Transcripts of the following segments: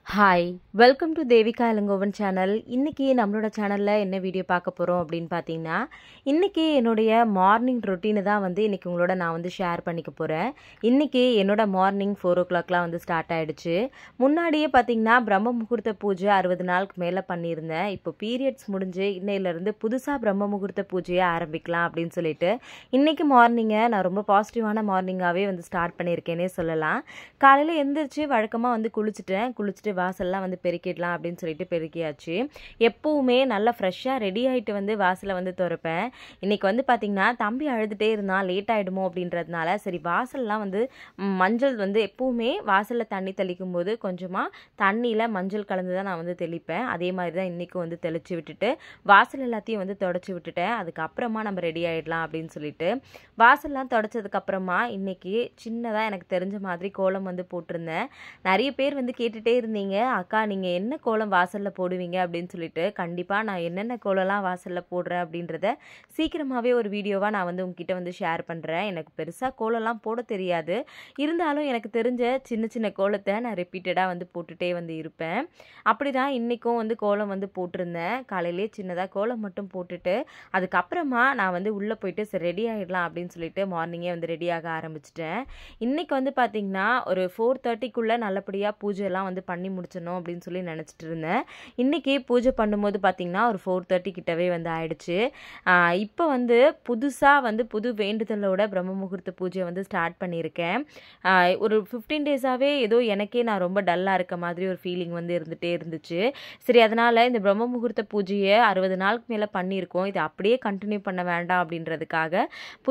Hi welcome to Devika Ilangovan channel. இன்றைக்கி நம்மளோட சேனலில் என்ன வீடியோ பார்க்க போகிறோம் அப்படின்னு பார்த்தீங்கன்னா, இன்றைக்கி என்னுடைய மார்னிங் ரொட்டீனை தான் இன்றைக்கி உங்களோட நான் ஷேர் பண்ணிக்க போகிறேன். இன்றைக்கி என்னோட மார்னிங் 4 o'clockலாம் ஸ்டார்ட் ஆகிடுச்சு. முன்னாடியே பார்த்தீங்கன்னா பிரம்ம முகூர்த்த பூஜை 60 நாளுக்கு மேலே பண்ணியிருந்தேன். இப்போ பீரியட்ஸ் முடிஞ்சு இன்னையிலேருந்து புதுசாக பிரம்ம முகூர்த்த பூஜையை ஆரம்பிக்கலாம் அப்படின்னு சொல்லிட்டு இன்றைக்கி மார்னிங்கை நான் ரொம்ப பாசிட்டிவான மார்னிங்காகவே ஸ்டார்ட் பண்ணியிருக்கேனே சொல்லலாம். காலையில் எழுந்திரிச்சு வழக்கமாக குளிச்சுட்டு வாசல்லாம் பெருக்கிடலாம் அப்படின்னு சொல்லிட்டு பெருக்கியாச்சு. எப்பவுமே நல்லா ஃப்ரெஷ்ஷாக ரெடி ஆகிட்டு வாசலை திறப்பேன். இன்றைக்கி பார்த்திங்கன்னா தம்பி அழுதுகிட்டே இருந்தான், லேட் ஆகிடுமோ அப்படின்றதுனால சரி வாசல்லாம் மஞ்சள் எப்பவுமே வாசலில் தண்ணி தெளிக்கும் போது கொஞ்சமாக தண்ணியில் மஞ்சள் கலந்து தான் நான் தெளிப்பேன். அதே மாதிரி தான் இன்றைக்கும் தெளித்து விட்டுட்டு வாசல் எல்லாத்தையும் தொடச்சி விட்டுட்டேன். அதுக்கப்புறமா நம்ம ரெடி ஆகிடலாம் அப்படின்னு சொல்லிட்டு வாசல்லாம் தொடச்சதுக்கப்புறமா இன்றைக்கி சின்னதாக எனக்கு தெரிஞ்ச மாதிரி கோலம் போட்டிருந்தேன். நிறைய பேர் கேட்டுகிட்டே இருந்தீங்க, அக்கா நீங்கள் என்ன கோலம் வாசலில் போடுவீங்க அப்படின்னு சொல்லிட்டு. கண்டிப்பாக நான் என்னென்ன கோலம்லாம் வாசலில் போடுறேன் அப்படின்றத சீக்கிரமாகவே ஒரு வீடியோவாக நான் உங்ககிட்ட ஷேர் பண்ணுறேன். எனக்கு பெருசாக கோலம்லாம் போட தெரியாது, இருந்தாலும் எனக்கு தெரிஞ்ச சின்ன சின்ன கோலத்தை நான் ரிப்பீட்டடாக போட்டுகிட்டே இருப்பேன். அப்படி தான் இன்றைக்கும் கோலம் போட்டிருந்தேன். காலையிலே சின்னதாக கோலம் மட்டும் போட்டுட்டு அதுக்கப்புறமா நான் உள்ளே போயிட்டு சரி ரெடி ஆகிடலாம் அப்படின்னு சொல்லிட்டு மார்னிங்கே ரெடியாக ஆரம்பிச்சிட்டேன். இன்றைக்கி பார்த்திங்கன்னா ஒரு 4:30க்குள்ளே நல்லபடியாக பூஜையெல்லாம் பண்ணி முடிச்சிடணும் அப்படின்னு சொல்லி நினச்சிட்டு இருந்தேன். இன்றைக்கி பூஜை பண்ணும்போது பார்த்திங்கன்னா ஒரு 4:30 கிட்டவே ஆயிடுச்சு. இப்போ புதுசாக புது வேண்டுதலோட பிரம்ம முகூர்த்த பூஜை ஸ்டார்ட் பண்ணியிருக்கேன். ஒரு 15 டேஸாகவே ஏதோ எனக்கே நான் ரொம்ப டல்லாக இருக்க மாதிரி ஒரு ஃபீலிங் இருந்துகிட்டே இருந்துச்சு. சரி அதனால் இந்த பிரம்ம முகூர்த்த பூஜையை 60 நாளுக்கு மேலே பண்ணியிருக்கோம், இதை அப்படியே கண்டினியூ பண்ண வேண்டாம் அப்படின்றதுக்காக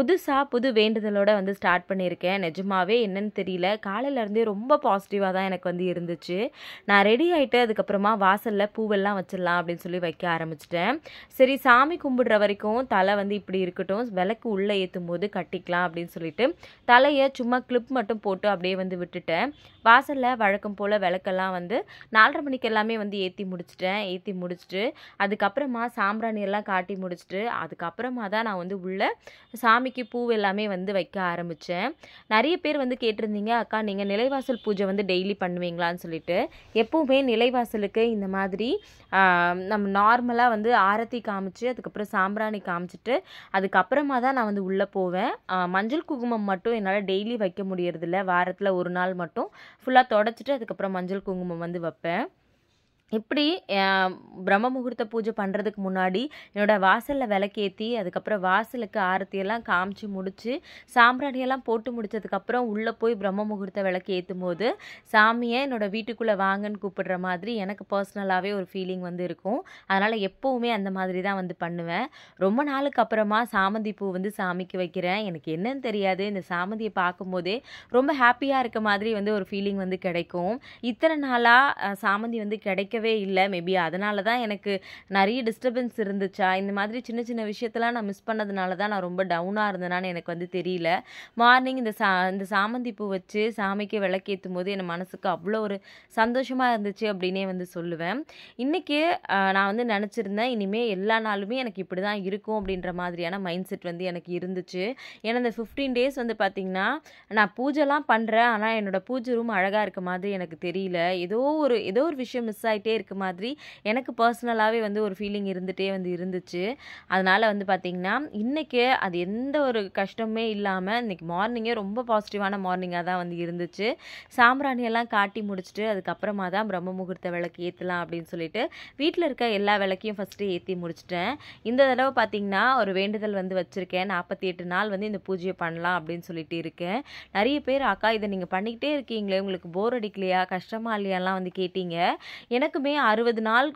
புது வேண்டுதலோட ஸ்டார்ட் பண்ணியிருக்கேன். நிஜமாவே என்னன்னு தெரியல, காலையிலேருந்தே ரொம்ப பாசிட்டிவாக தான் எனக்கு இருந்துச்சு. நான் ரெடி ஆகிட்டு அதுக்கப்புறமா வாசலில் பூவெல்லாம் வச்சிடலாம் அப்படின்னு சொல்லி வைக்க ஆரம்பிச்சிட்டேன். சரி சாமி கும்பிடுற வரைக்கும் தலை இப்படி இருக்கட்டும், விளக்கு உள்ளே ஏற்றும் போது கட்டிக்கலாம் அப்படின்னு சொல்லிட்டு தலையை சும்மா கிளிப் மட்டும் போட்டு அப்படியே விட்டுட்டேன். வாசலில் வழக்கம் போல் விளக்கெல்லாம் 4:30 மணிக்கு எல்லாமே ஏற்றி முடிச்சுட்டு அதுக்கப்புறமா சாம்பிராணி எல்லாம் காட்டி முடிச்சுட்டு அதுக்கப்புறமா தான் நான் உள்ள சாமிக்கு பூ எல்லாமே வைக்க ஆரம்பித்தேன். நிறைய பேர் கேட்டிருந்தீங்க, அக்கா நீங்கள் நிலைவாசல் பூஜை டெய்லி பண்ணுவீங்களான்னு சொல்லிட்டு. எப்போவுமே நிலைவாசலுக்கு இந்த மாதிரி நம்ம நார்மலாக ஆரத்தி காமிச்சு அதுக்கப்புறம் சாம்பிராணி காமிச்சிட்டு அதுக்கப்புறமா தான் நான் உள்ளே போவேன். மஞ்சள் குங்குமம் மட்டும் என்னால் டெய்லி வைக்க முடியறதில்ல, வாரத்தில் ஒரு நாள் மட்டும் ஃபுல்லாக தொடச்சிட்டு அதுக்கப்புறம் மஞ்சள் குங்குமம் வைப்பேன். இப்படி பிரம்ம முகூர்த்த பூஜை பண்ணுறதுக்கு முன்னாடி என்னோடய வாசலில் விளக்கேற்றி அதுக்கப்புறம் வாசலுக்கு ஆரத்தியெல்லாம் காமிச்சு முடித்து சாம்பிராணியெல்லாம் போட்டு முடித்ததுக்கப்புறம் உள்ளே போய் பிரம்ம முகூர்த்த விளக்கு ஏற்றும் போது சாமியை என்னோடய வீட்டுக்குள்ளே வாங்கன்னு கூப்பிடுற மாதிரி எனக்கு பர்சனலாகவே ஒரு ஃபீலிங் இருக்கும். அதனால் எப்போவுமே அந்த மாதிரி தான் பண்ணுவேன். ரொம்ப நாளுக்கு அப்புறமா சாமந்தி பூ சாமிக்கு வைக்கிறேன். எனக்கு என்னன்னு தெரியாது, இந்த சாமந்தியை பார்க்கும்போதே ரொம்ப ஹாப்பியாக இருக்க மாதிரி ஒரு ஃபீலிங் கிடைக்கும். இத்தனை நாளாக சாமந்தி கிடைக்கவே இல்லை. மேபி அதனால தான் எனக்கு நிறைய டிஸ்டர்பன்ஸ் இருந்துச்சா, இந்த மாதிரி சின்ன சின்ன விஷயத்தெல்லாம் நான் மிஸ் பண்ணதுனால தான் நான் ரொம்ப டவுனாக இருந்தேனான்னு எனக்கு தெரியல. மார்னிங் இந்த சாமந்தி பூ வச்சு சாமிக்கு விளக்கேற்றும் போது என் மனசுக்கு அவ்வளோ ஒரு சந்தோஷமாக இருந்துச்சு அப்படின்னே சொல்லுவேன். இன்றைக்கி நான் நினச்சிருந்தேன் இனிமேல் எல்லா நாளுமே எனக்கு இப்படி தான் இருக்கும் அப்படின்ற மாதிரியான மைண்ட் செட் எனக்கு இருந்துச்சு. ஏன்னா இந்த 15 டேஸ் பார்த்திங்கன்னா நான் பூஜைலாம் பண்ணுறேன், ஆனால் என்னோடய பூஜை ரூம் அழகாக இருக்க மாதிரி எனக்கு தெரியல. ஏதோ ஒரு விஷயம் மிஸ் ஆகிட்டே இருக்க மாதிரி எனக்கு பர்சனலாகவே ஒரு ஃபீலிங் இருந்துகிட்டே இருந்துச்சு. அதனால் பார்த்திங்கன்னா இன்றைக்கி அது எந்த ஒரு கஷ்டமே இல்லாமல் இன்றைக்கி மார்னிங்கே ரொம்ப பாசிட்டிவான மார்னிங்காக தான் இருந்துச்சு. சாம்பிராணியெல்லாம் காட்டி முடிச்சுட்டு அதுக்கப்புறமா தான் பிரம்ம முகூர்த்த விளக்கு ஏற்றலாம் அப்படின்னு சொல்லிட்டு வீட்டில் இருக்க எல்லா விளக்கையும் ஃபஸ்ட்டு ஏற்றி முடிச்சிட்டேன். இந்த தடவை பார்த்திங்கன்னா ஒரு வேண்டுதல் வச்சுருக்கேன், 48 நாள் இந்த பூஜையை பண்ணலாம் அப்படின்னு சொல்லிட்டு இருக்கேன். நிறைய பேர் அக்கா இதை நீங்கள் பண்ணிக்கிட்டே இருக்கீங்களே உங்களுக்கு போர் அடிக்கலையா கஷ்டமா இல்லையாலாம் கேட்டீங்க. எனக்குமே 60 நாள்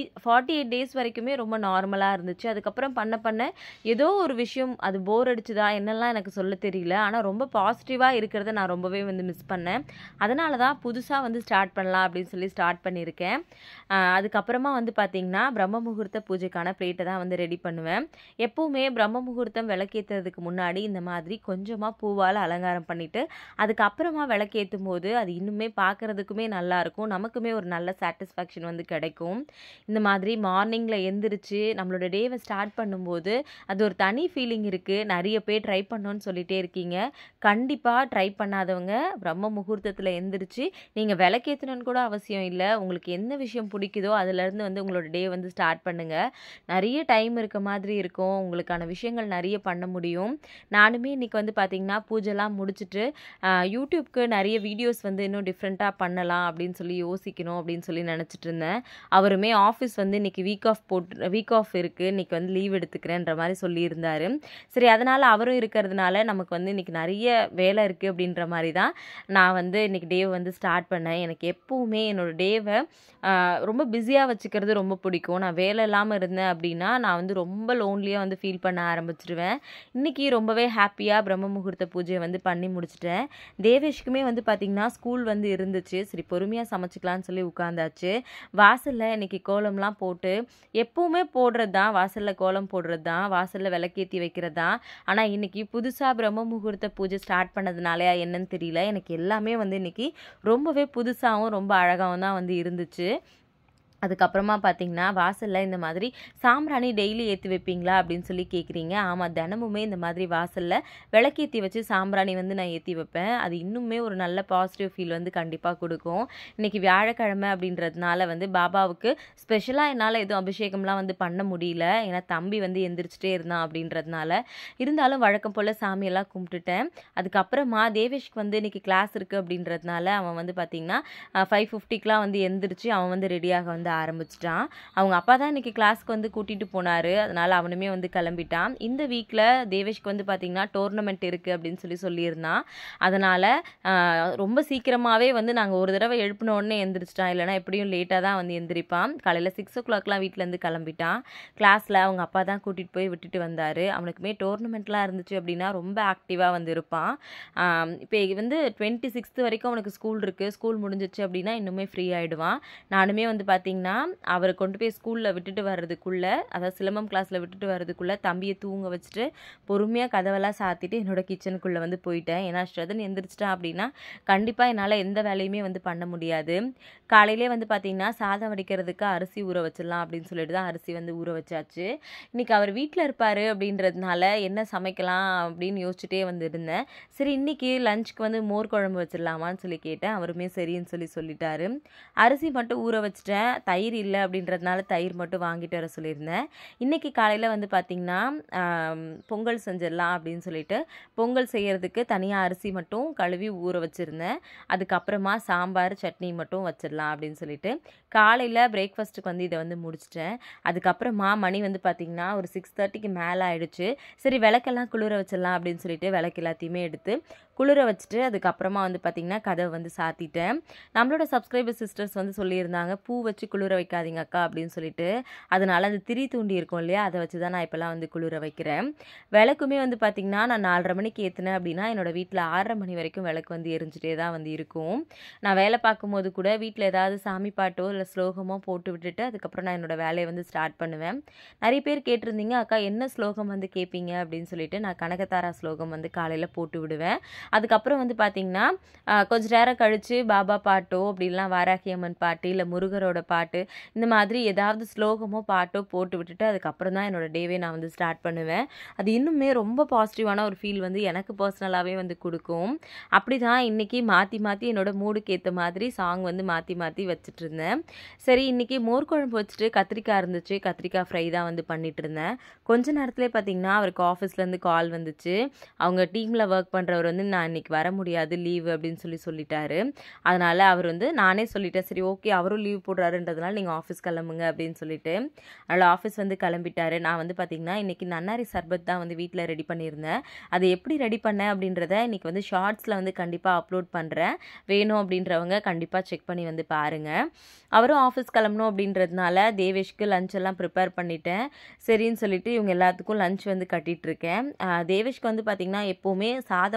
48 டேஸ் வரைக்குமே ரொம்ப நார்மலாக இருந்துச்சு. அதுக்கப்புறம் பண்ண ஏதோ ஒரு விஷயம் அது போர் அடிச்சுதா என்னெல்லாம் எனக்கு சொல்ல தெரியல, ஆனால் ரொம்ப பாசிட்டிவாக இருக்கிறத நான் ரொம்பவே மிஸ் பண்ணேன். அதனால தான் புதுசாக ஸ்டார்ட் பண்ணலாம் அப்படின்னு சொல்லி ஸ்டார்ட் பண்ணியிருக்கேன். அதுக்கப்புறமா பார்த்திங்கன்னா பிரம்ம முகூர்த்த பூஜைக்கான பிளேட்டை தான் ரெடி பண்ணுவேன். எப்போவுமே பிரம்ம முகூர்த்தம் விளக்கேற்றுறதுக்கு முன்னாடி இந்த மாதிரி கொஞ்சமாக பூவால் அலங்காரம் பண்ணிவிட்டு அதுக்கப்புறமா விளக்கேற்றும் போது அது இன்னுமே பார்க்குறதுக்குமே நல்லாயிருக்கும், நமக்குமே ஒரு நல்ல சாட்டிஸ்ஃபேக்ஷன் சாட்டிஸ்ஃபேக்ஷன் வந்து கிடைக்கும். இந்த மாதிரி மார்னிங்கில் எந்திரிச்சு நம்மளோட டேவை ஸ்டார்ட் பண்ணும்போது அது ஒரு தனி ஃபீலிங் இருக்குது. நிறைய பேர் ட்ரை பண்ணோன்னு சொல்லிகிட்டே இருக்கீங்க. கண்டிப்பாக ட்ரை பண்ணாதவங்க பிரம்ம முகூர்த்தத்தில் எந்திரிச்சு நீங்கள் விளக்கேற்றணுன்னு கூட அவசியம் இல்லை. உங்களுக்கு எந்த விஷயம் பிடிக்குதோ அதுலேருந்து வந்து உங்களோட டே வந்து ஸ்டார்ட் பண்ணுங்கள். நிறைய டைம் இருக்க மாதிரி இருக்கும். உங்களுக்கான விஷயங்கள் நிறைய பண்ண முடியும். நானுமே இன்றைக்கி வந்து பார்த்திங்கன்னா பூஜைலாம் முடிச்சுட்டு யூடியூப்க்கு நிறைய வீடியோஸ் வந்து இன்னும் டிஃப்ரெண்ட்டாக பண்ணலாம் அப்படின்னு சொல்லி யோசிக்கணும் அப்படின்னு சொல்லி நினச்சிட்டு இருந்தேன். அவருமே ஆஃபீஸ் வந்து இன்றைக்கி வீக் ஆஃப் இருக்குது, இன்றைக்கி வந்து லீவ் எடுத்துக்கிறேன்ற மாதிரி சொல்லியிருந்தார். சரி, அதனால் அவரும் இருக்கிறதுனால நமக்கு வந்து இன்றைக்கி நிறைய வேலை இருக்குது அப்படின்ற மாதிரி தான் நான் வந்து இன்றைக்கி டேவை வந்து ஸ்டார்ட் பண்ணேன். எனக்கு எப்போவுமே என்னோடய டேவை ரொம்ப பிஸியாக வச்சுக்கிறது ரொம்ப பிடிக்கும். நான் வேலை இல்லாமல் இருந்தேன் அப்படின்னா நான் வந்து ரொம்ப லோன்லியாக வந்து ஃபீல் பண்ண ஆரம்பிச்சிடுவேன். இன்றைக்கி ரொம்பவே ஹாப்பியாக பிரம்ம முகூர்த்த பூஜையை வந்து பண்ணி முடிச்சிட்டேன். தேவேஷ்க்குமே வந்து பார்த்திங்கன்னா ஸ்கூல் வந்து இருந்துச்சு. சரி, பொறுமையாக சமைச்சிக்கலான்னு சொல்லி உட்காந்தாச்சு. வாசலில் இன்றைக்கி கோலம்லாம் போட்டு எப்போவுமே போடுறது தான், வாசலில் கோலம் போடுறது தான், வாசலில் விளக்கேற்றி வைக்கிறது தான். ஆனால் இன்றைக்கி புதுசாக பிரம்ம முகூர்த்த பூஜை ஸ்டார்ட் பண்ணதுனாலயா என்னன்னு தெரியல, எனக்கு எல்லாமே வந்து இன்றைக்கி ரொம்பவே புதுசாகவும் ரொம்ப அழகாகவும் தான் வந்து இருந்துச்சு. அதுக்கப்புறமா பார்த்திங்கன்னா வாசலில் இந்த மாதிரி சாம்பிராணி டெய்லி ஏற்றி வைப்பீங்களா அப்படின்னு சொல்லி கேட்குறீங்க. ஆமாம், தினமுமே இந்த மாதிரி வாசலில் விளக்கேற்றி வச்சு சாம்பிராணி வந்து நான் ஏற்றி வைப்பேன். அது இன்னுமே ஒரு நல்ல பாசிட்டிவ் ஃபீல் வந்து கண்டிப்பாக கொடுக்கும். இன்றைக்கி வியாழக்கிழமை அப்படின்றதுனால வந்து பாபாவுக்கு ஸ்பெஷலாக என்னால் எதுவும் அபிஷேகம்லாம் வந்து பண்ண முடியல. ஏன்னா தம்பி வந்து எந்திரிச்சிட்டே இருந்தான் அப்படின்றதுனால. இருந்தாலும் வழக்கம் போல் சாமியெல்லாம் கும்பிட்டுட்டேன். அதுக்கப்புறமா தேவேஷ்க்கு வந்து இன்றைக்கி கிளாஸ் இருக்குது அப்படின்றதுனால அவன் வந்து பார்த்திங்கன்னா 5:50க்குலாம் வந்து எந்திரிச்சு அவன் வந்து ரெடியாக வந்து ஆரம்பிச்சிட்டான். அவங்க அப்பா தான் இன்றைக்கி கிளாஸ்க்கு வந்து கூட்டிகிட்டு போனார். அதனால் அவனுமே வந்து கிளம்பிட்டான். இந்த வீக்கில் தேவேஷ்க்கு வந்து பார்த்திங்கன்னா டோர்னமெண்ட் இருக்குது அப்படின்னு சொல்லியிருந்தான். அதனால் ரொம்ப சீக்கிரமாகவே வந்து நாங்கள் ஒரு தடவை எழுப்பின உடனே எந்திரிச்சிட்டான். இல்லைனா எப்படியும் லேட்டாக தான் வந்து எந்திரிப்பான். காலையில் 6 o'clockலாம் வீட்டிலேருந்து கிளம்பிட்டான். கிளாஸில் அவங்க அப்பா தான் கூட்டிகிட்டு போய் விட்டுட்டு வந்தார். அவனுக்குமே டோர்னமெண்ட்லாம் இருந்துச்சு அப்படின்னா ரொம்ப ஆக்டிவாக வந்து இருப்பான். இப்போ வந்து 26th வரைக்கும் அவனுக்கு ஸ்கூல் இருக்குது. ஸ்கூல் முடிஞ்சிச்சு அப்படின்னா இன்னுமே ஃப்ரீ ஆகிடுவான். நானுமே வந்து பார்த்திங்கன்னா அவரை கொண்டு போய் ஸ்கூலில் விட்டுட்டு வர்றதுக்குள்ளே, அதாவது சிலம்பம் கிளாஸில் விட்டுட்டு வர்றதுக்குள்ளே தம்பியை தூங்க வச்சுட்டு பொறுமையாக கதவெல்லாம் சாத்திட்டு என்னோட கிச்சனுக்குள்ளே வந்து போயிட்டேன். ஏன்னா ஸ்ரதன் எந்திரிச்சிட்டான் அப்படின்னா கண்டிப்பாக என்னால் எந்த வேலையுமே வந்து பண்ண முடியாது. காலையிலே வந்து பார்த்திங்கன்னா சாதம் வடிக்கிறதுக்கு அரிசி ஊற வச்சிடலாம் அப்படின்னு சொல்லிட்டு தான் அரிசி வந்து ஊற வச்சாச்சு. இன்றைக்கி அவர் வீட்டில் இருப்பார் அப்படின்றதுனால என்ன சமைக்கலாம் அப்படின்னு யோசிச்சுட்டே வந்து இருந்தேன். சரி, இன்றைக்கி லஞ்சுக்கு வந்து மோர் குழம்பு வச்சிடலாமான்னு சொல்லி கேட்டேன். அவருமே சரின்னு சொல்லிட்டாரு. அரிசி மட்டும் ஊற வச்சுட்டேன். தயிர் இல்லை அப்படின்றதுனால தயிர் மட்டும் வாங்கிட்டு வர சொல்லியிருந்தேன். இன்றைக்கி காலையில் வந்து பார்த்திங்கன்னா பொங்கல் செஞ்சிடலாம் அப்படின்னு சொல்லிட்டு பொங்கல் செய்கிறதுக்கு தனியாக அரிசி மட்டும் கழுவி ஊற வச்சுருந்தேன். அதுக்கப்புறமா சாம்பார் சட்னி மட்டும் வச்சிடலாம் அப்படின்னு சொல்லிட்டு காலையில் பிரேக்ஃபாஸ்ட்டுக்கு வந்து இதை வந்து முடிச்சிட்டேன். அதுக்கப்புறமா மணி வந்து பார்த்திங்கன்னா ஒரு 6:30க்கு மேலே ஆயிடுச்சு. சரி, விளக்கெல்லாம் குளிர வச்சிடலாம் அப்படின்னு சொல்லிட்டு விளக்கு எல்லாத்தையுமே எடுத்து குளிர வச்சுட்டு அதுக்கப்புறமா வந்து பார்த்திங்கன்னா கதவை வந்து சாத்திட்டேன். நம்மளோட சப்ஸ்கிரைபர் சிஸ்டர்ஸ் வந்து சொல்லியிருந்தாங்க, பூ வச்சு குளிர வைக்காதீங்க அக்கா அப்படின்னு சொல்லிட்டு. அதனால் அந்த திரி தூண்டி இருக்கும் இல்லையா, அதை வச்சு தான் நான் இப்போலாம் வந்து குளிர வைக்கிறேன். விளக்குமே வந்து பார்த்திங்கன்னா நான் 4:30 மணிக்கு ஏற்றினேன் அப்படின்னா என்னோடய வீட்டில் 6:30 மணி வரைக்கும் விளக்கு வந்து எரிஞ்சிட்டே தான் வந்து இருக்கும். நான் வேலை பார்க்கும்போது கூட வீட்டில் ஏதாவது சாமி பாட்டோ இல்லை ஸ்லோகமோ போட்டு விட்டுட்டு அதுக்கப்புறம் நான் என்னோடய வேலையை வந்து ஸ்டார்ட் பண்ணுவேன். நிறைய பேர் கேட்டிருந்தீங்க, அக்கா என்ன ஸ்லோகம் வந்து கேட்பீங்க அப்படின்னு சொல்லிட்டு. நான் கனகதாரா ஸ்லோகம் வந்து காலையில் போட்டு விடுவேன். அதுக்கப்புறம் வந்து பார்த்திங்கன்னா கொஞ்சம் நேரம் கழித்து பாபா பாட்டோ அப்படிலாம் வாராகி அம்மன் பாட்டு இல்லை முருகரோட பாட்டு இந்த மாதிரி ஏதாவது ஸ்லோகமோ பாட்டோ போட்டு விட்டுட்டு அதுக்கப்புறம் தான் என்னோடய டேவே நான் வந்து ஸ்டார்ட் பண்ணுவேன். அது இன்னுமே ரொம்ப பாசிட்டிவான ஒரு ஃபீல் வந்து எனக்கு பர்சனலாகவே வந்து கொடுக்கும். அப்படி தான் இன்றைக்கி மாற்றி மாற்றி என்னோடய மூடுக்கு ஏற்ற மாதிரி சாங் வந்து மாற்றி மாற்றி வச்சுட்டு இருந்தேன். சரி, இன்றைக்கி மோர் குழம்பு வச்சுட்டு கத்திரிக்காய் இருந்துச்சு, கத்திரிக்காய் ஃப்ரை தான் வந்து பண்ணிட்டு இருந்தேன். கொஞ்ச நேரத்துலேயே பார்த்திங்கன்னா அவருக்கு ஆஃபீஸ்லேருந்து கால் வந்துச்சு. அவங்க டீமில் ஒர்க் பண்ணுறவர் வந்து நான் இன்றைக்கி வர முடியாது, லீவு அப்படின்னு சொல்லிட்டாரு. அதனால் அவர் வந்து நானே சொல்லிட்டேன், சரி ஓகே அவரும் லீவ் போடுறாருன்றதுனால நீங்கள் ஆஃபீஸ் கிளம்புங்க அப்படின்னு சொல்லிட்டு அதனால் ஆஃபீஸ் வந்து கிளம்பிட்டாரு. நான் வந்து பார்த்திங்கன்னா இன்றைக்கி நன்னாரி சர்பத் தான் வந்து வீட்டில் ரெடி பண்ணியிருந்தேன். அதை எப்படி ரெடி பண்ணேன் அப்படின்றத இன்றைக்கி வந்து ஷார்ட்ஸில் வந்து கண்டிப்பாக அப்லோட் பண்ணுறேன். வேணும் அப்படின்றவங்க கண்டிப்பாக செக் பண்ணி வந்து பாருங்கள். அவரும் ஆஃபீஸ் கிளம்பணும் அப்படின்றதுனால தேவேஷ்க்கு லஞ்ச் எல்லாம் ப்ரிப்பேர் பண்ணிட்டேன். சரின்னு சொல்லிட்டு இவங்க எல்லாத்துக்கும் லஞ்ச் வந்து கட்டிகிட்ருக்கேன். தேவேஷ்க்கு வந்து பார்த்திங்கன்னா எப்போவுமே சாதம் ஒன்றா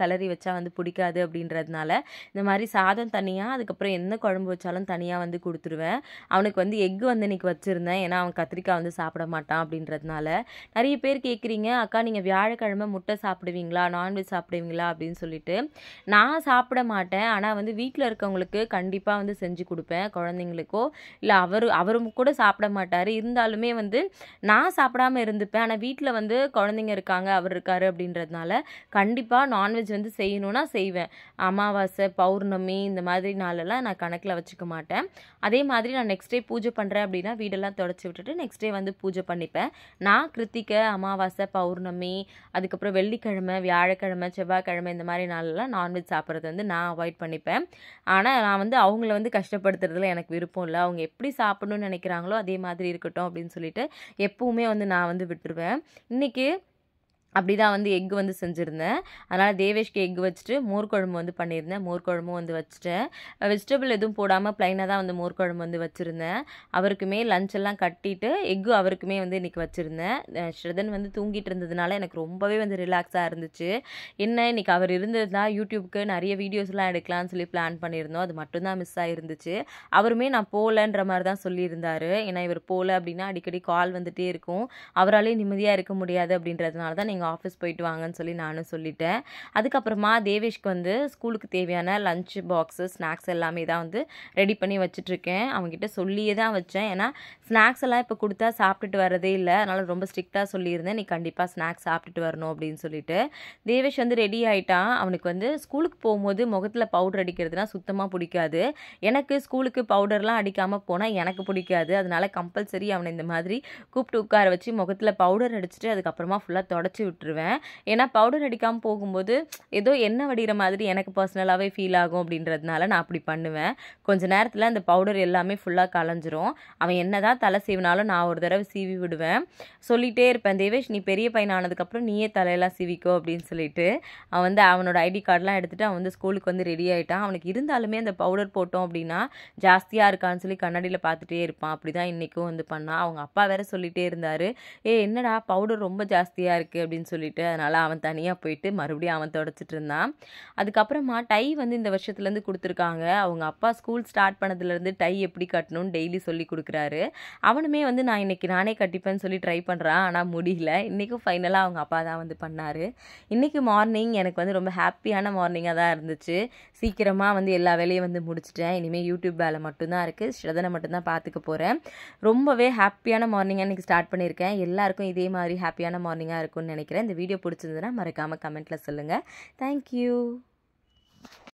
கிளறி வச்சா வந்து பிடிக்காது அப்படின்றதுனால இந்த மாதிரி சாதம் தனியாக, அதுக்கப்புறம் என்ன குழம்பு வச்சாலும் தனியாக வந்து கொடுத்துருவேன். அவனுக்கு வந்து எக்கு வந்து இன்றைக்கி வச்சுருந்தேன், ஏன்னா அவன் கத்திரிக்காய் வந்து சாப்பிட மாட்டான் அப்படின்றதுனால. நிறைய பேர் கேட்குறீங்க, அக்கா நீங்கள் வியாழக்கிழமை முட்டை சாப்பிடுவீங்களா, நான்வெஜ் சாப்பிடுவீங்களா அப்படின்னு சொல்லிட்டு. நான் சாப்பிட மாட்டேன், ஆனால் வந்து வீட்டில் இருக்கவங்களுக்கு கண்டிப்பாக வந்து செஞ்சு கொடுப்பேன். குழந்தைங்களுக்கோ இல்லை அவரும் கூட சாப்பிட மாட்டார், இருந்தாலுமே வந்து நான் சாப்பிடாம இருந்துப்பேன். ஆனால் வீட்டில் வந்து குழந்தைங்க இருக்காங்க, அவர் இருக்காரு அப்படின்றதுனால கண்டிப்பாக நான்வெஜ் வந்து செய்யணும்னா செய்வேன். அமாவாசை, பௌர்ணமி இந்த மாதிரி நாளெல்லாம் நான் கணக்கில் வச்சுக்க மாட்டேன். அதே மாதிரி நான் நெக்ஸ்ட் டே பூஜை பண்ணுறேன் அப்படின்னா வீடெல்லாம் தொடச்சி விட்டுட்டு நெக்ஸ்ட் டே வந்து பூஜை பண்ணிப்பேன். நான் கிருத்திகை, அமாவாசை, பௌர்ணமி, அதுக்கப்புறம் வெள்ளிக்கிழமை, வியாழக்கிழமை, செவ்வாய்க்கிழமை இந்த மாதிரி நாளெல்லாம் நான்வெஜ் சாப்பிட்றது வந்து நான் அவாய்ட் பண்ணிப்பேன். ஆனால் நான் வந்து அவங்கள வந்து கஷ்டப்படுத்துறதுல எனக்கு விருப்பம் இல்லை. அவங்க எப்படி சாப்பிடணும்னு நினைக்கிறாங்களோ அதே மாதிரி இருக்கட்டும் அப்படின்னு சொல்லிட்டு எப்பவுமே வந்து நான் வந்து விட்டுருவேன். இன்றைக்கி அப்படி தான் வந்து எக் வந்து செஞ்சுருந்தேன். அதனால் தேவேஷ்க்கு எக் வச்சுட்டு மோர் குழம்பு வந்து பண்ணியிருந்தேன். மோர் குழம்பும் வந்து வச்சுட்டேன். வெஜிடபிள் எதுவும் போடாமல் ப்ளைனாக தான் வந்து மோர் குழம்பு வந்து வச்சுருந்தேன். அவருக்குமே லஞ்ச் எல்லாம் கட்டிட்டு எக்கு அவருக்குமே வந்து இன்றைக்கி வச்சுருந்தேன். ஸ்ரதன் வந்து தூங்கிட்டு இருந்ததுனால எனக்கு ரொம்பவே வந்து ரிலாக்ஸாக இருந்துச்சு. என்ன இன்றைக்கி அவர் இருந்ததுனா யூடியூப்க்கு நிறைய வீடியோஸ்லாம் எடுக்கலாம்னு சொல்லி பிளான் பண்ணியிருந்தோம். அது மட்டும்தான் மிஸ் ஆகிருந்துச்சு. அவருமே நான் போகலன்ற மாதிரி தான் சொல்லியிருந்தார். ஏன்னா இவர் போகல அப்படின்னா அடிக்கடி கால் வந்துகிட்டே இருக்கும், அவராலே நிம்மதியாக இருக்க முடியாது அப்படின்றதுனால தான் நீங்கள் ஆஃபீஸ் போயிட்டு வாங்கன்னு சொல்லி நானும் சொல்லிட்டேன். அதுக்கப்புறமா தேவேஷ்க்கு வந்து ஸ்கூலுக்கு தேவையான லஞ்ச் பாக்ஸு, ஸ்நாக்ஸ் எல்லாமே தான் வந்து ரெடி பண்ணி வச்சுட்ருக்கேன். அவங்ககிட்ட சொல்லியே தான் வச்சேன். ஏன்னா ஸ்நாக்ஸ் எல்லாம் இப்போ கொடுத்தா சாப்பிட்டுட்டு வரதே இல்லை, அதனால் ரொம்ப ஸ்ட்ரிக்டாக சொல்லியிருந்தேன், நீ கண்டிப்பாக ஸ்நாக்ஸ் சாப்பிட்டுட்டு வரணும் அப்படின்னு சொல்லிட்டு. தேவேஷ் வந்து ரெடி ஆகிட்டான். அவனுக்கு வந்து ஸ்கூலுக்கு போகும்போது முகத்தில் பவுடர் அடிக்கிறதுனா சுத்தமாக பிடிக்காது. எனக்கு ஸ்கூலுக்கு பவுடர்லாம் அடிக்காமல் போனால் எனக்கு பிடிக்காது. அதனால் கம்பல்சரி அவனை இந்த மாதிரி கூப்பிட்டு உட்கார வச்சு முகத்தில் பவுடர் அடிச்சுட்டு அதுக்கப்புறமா ஃபுல்லாக தொடச்சி விட்டுருவேன். ஏன்னா பவுடர் அடிக்காமல் போகும்போது ஏதோ எண்ணெய் வடிகிற மாதிரி எனக்கு பர்சனலாகவே ஃபீல் ஆகும் அப்படின்றதுனால நான் அப்படி பண்ணுவேன். கொஞ்ச நேரத்தில் அந்த பவுடர் எல்லாமே ஃபுல்லாக கலைஞ்சிரும். அவன் என்ன தான் தலை சீவினாலும் நான் ஒரு தடவை சீவி விடுவேன். சொல்லிகிட்டே இருப்பேன், தேவேஷ் நீ பெரிய பையன் ஆனதுக்கப்புறம் நீயே தலையெல்லாம் சீவிக்கோ அப்படின்னு சொல்லிட்டு. அவன் வந்து அவனோட ஐடி கார்டெலாம் எடுத்துகிட்டு அவன் வந்து ஸ்கூலுக்கு வந்து ரெடி ஆகிட்டான். அவனுக்கு இருந்தாலுமே அந்த பவுடர் போட்டோம் அப்படின்னா ஜாஸ்தியாக இருக்கான்னு சொல்லி கண்ணாடியில் பார்த்துட்டே இருப்பான். அப்படி தான் இன்றைக்கும் வந்து பண்ணான். அவங்க அப்பா வேற சொல்லிகிட்டே இருந்தார், என்னடா பவுடர் ரொம்ப ஜாஸ்தியாக இருக்குது அப்படின்னு சொல்லிட்டு. அதனால் அவன் தனியாக போயிட்டு மறுபடியும் அவன் தொடச்சிட்டு இருந்தான். அதுக்கப்புறமா டை வந்து இந்த வருஷத்துலேருந்து கொடுத்துருக்காங்க. அவங்க அப்பா ஸ்கூல் ஸ்டார்ட் பண்ணதுலேருந்து டை எப்படி கட்டணும்னு டெய்லி சொல்லி கொடுக்குறாரு. அவனுமே வந்து நான் இன்றைக்கி நானே கட்டிப்பேன்னு சொல்லி ட்ரை பண்ணுறான், ஆனால் முடியல. இன்றைக்கும் ஃபைனலாக அவங்க அப்பா தான் வந்து பண்ணார். இன்றைக்கி மார்னிங் எனக்கு வந்து ரொம்ப ஹாப்பியான மார்னிங்காக தான் இருந்துச்சு. சீக்கிரமாக வந்து எல்லா வேலையும் வந்து முடிச்சிட்டேன். இனிமேல் யூடியூப் வேலை மட்டும்தான் இருக்குது, ஸ்ரதனை மட்டும்தான் பார்த்துக்க போகிறேன். ரொம்பவே ஹாப்பியான மார்னிங்காக இன்றைக்கி ஸ்டார்ட் பண்ணியிருக்கேன். எல்லாருக்கும் இதே மாதிரி ஹாப்பியான மார்னிங்காக இருக்கும்னு நினைக்கிறேன். இந்த வீடியோ பிடிச்சிருந்ததுன்னா மறக்காமல் கமெண்ட்டில் சொல்லுங்கள். தேங்க்யூ.